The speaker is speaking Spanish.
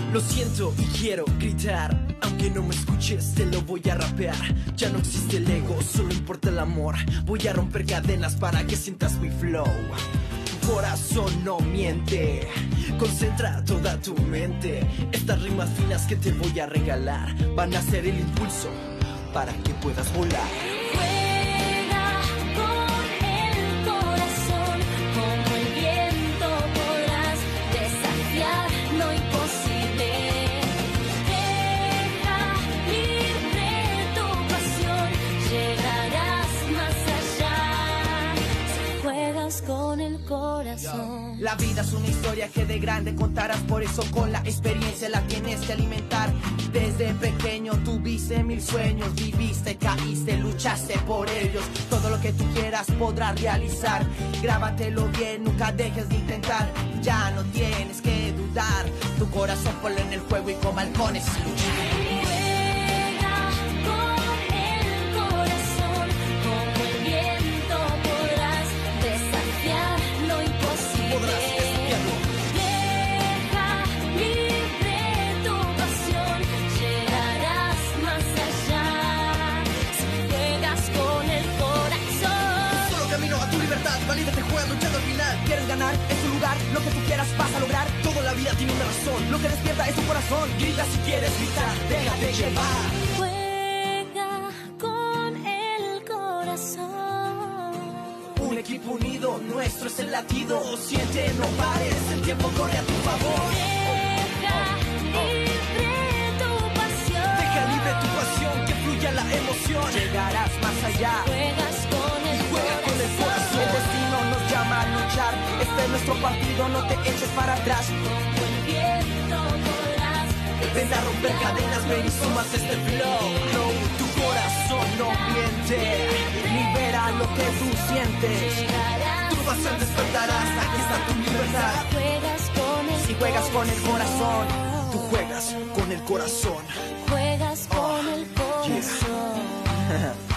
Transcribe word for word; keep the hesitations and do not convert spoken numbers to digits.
Lo siento y quiero gritar, aunque no me escuches te lo voy a rapear. Ya no existe el ego, solo importa el amor. Voy a romper cadenas para que sientas mi flow. Tu corazón no miente, concentra toda tu mente. Estas rimas finas que te voy a regalar van a ser el impulso para que puedas volar. Con el corazón. La vida es una historia que de grande contarás, por eso con la experiencia la tienes que alimentar. Desde pequeño tuviste mil sueños, viviste, caíste, luchaste por ellos. Todo lo que tú quieras podrás realizar. Grábatelo bien, nunca dejes de intentar. Ya no tienes que dudar, tu corazón ponlo en el juego y con balcones a luchar. Valídate, juega luchando al final. ¿Quieres ganar? Es tu lugar. Lo que tú quieras vas a lograr. Toda la vida tiene una razón. Lo que despierta es tu corazón. Grita si quieres gritar, déjate llevar. Juega con el corazón. Un equipo unido, nuestro es el latido. Siente, no pares, el tiempo corre a tu favor. Deja libre tu pasión. Deja libre tu pasión, que fluya la emoción. Llegarás más allá. Juegas con el Juega con el corazón. El destino nos llama a luchar. Este es nuestro partido, no te eches para atrás. Como el viento volarás. Ven a romper cadenas, ven y sumas este flow. Flow, tu corazón no miente. Libera lo que tú sientes. Llegarás Tu pasión despertarás, aquí está tu libertad. Juegas con el Si juegas con el corazón, Tú juegas con el corazón. Juegas con el corazón. Yeah.